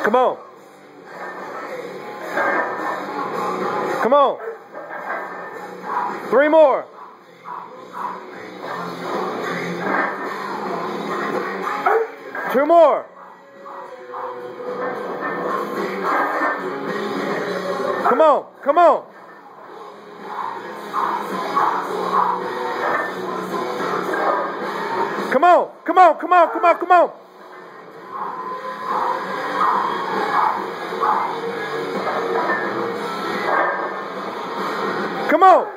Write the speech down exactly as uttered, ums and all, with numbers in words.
Come on. Come on. Three more. Two more. Come on. Come on. Come on. Come on. Come on. Come on. Come on. Come on.